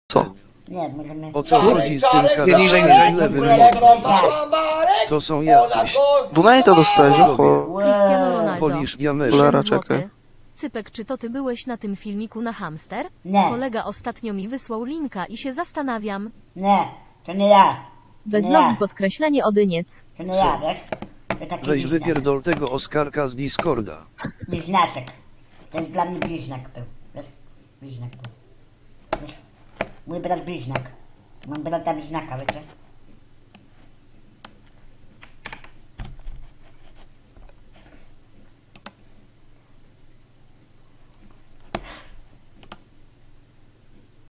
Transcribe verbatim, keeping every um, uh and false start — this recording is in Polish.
Co? Nie, możemy... O co chodzi z tym Czarek, kanałem? Czarek, Źle Czarek, wymówił. Marek, To są jacyś. Donate'a dostałeś, oho. Cristiano Ronaldo. Polisz Jamesz. Cholera, Złoty. czekaj. Cypek, czy to ty byłeś na tym filmiku na hamster? Nie. Kolega ostatnio mi wysłał linka i się zastanawiam. Nie, to nie ja. Bez Nie. nogi podkreślenie Odyniec. To nie ja, wiesz? To taki Weź bliźniak. wypierdol tego Oskarka z Discorda. Bliźniaczek. To jest dla mnie bliźniak był. Wiesz? Bliźniak był. Wiesz? Mój brat bliźniak. Mam brata bliźniaka, wiecie?